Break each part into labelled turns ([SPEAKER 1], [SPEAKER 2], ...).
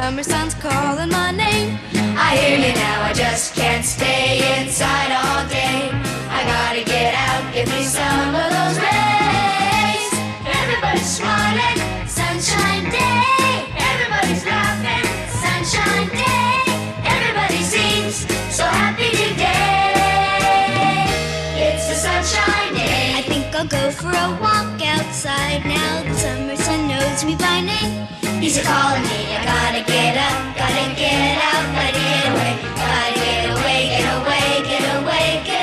[SPEAKER 1] summer sun's calling my name.
[SPEAKER 2] I hear you now, I just can't stay inside all day. I gotta get out, give me some of those rays. Everybody's smiling, sunshine day. Everybody's laughing, sunshine day. Everybody seems so happy today. It's a sunshine day.
[SPEAKER 1] I think I'll go for a walk outside now. The summer sun knows me by name.
[SPEAKER 2] He's calling me, I gotta get up, gotta get out, gotta get away. Gotta get away, get away, get away, get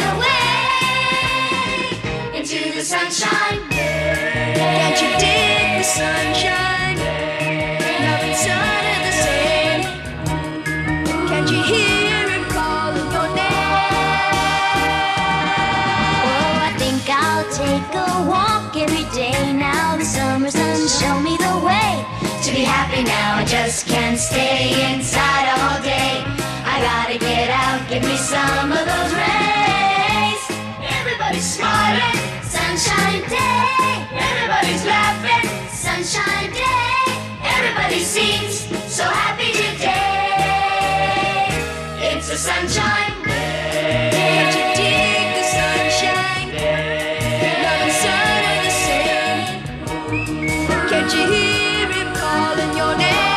[SPEAKER 2] away. Into the sunshine.
[SPEAKER 1] Can't you dig the sunshine? Now it's under the sun. Can't you hear it calling your name? Oh, I think I'll take a walk every day now. The summer sun show me the way.
[SPEAKER 2] To be happy now, I just can't stay inside all day. I gotta get out, give me some of those rays. Everybody's smiling, sunshine day. Everybody's laughing, sunshine day. Everybody seems so happy today. It's a sunshine day.
[SPEAKER 1] Can't you dig the sunshine? Now it's under the sun. Can't you hear him calling your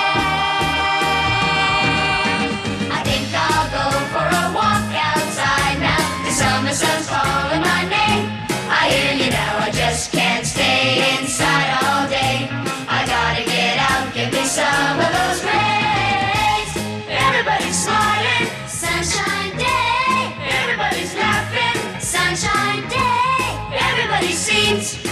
[SPEAKER 1] name?
[SPEAKER 2] I think I'll go for a walk outside now. The summer sun's calling my name. I hear you now, I just can't stay inside all day. I gotta get out, give me some of those rays. Everybody's smiling, sunshine day. Everybody's laughing, sunshine day. Everybody seems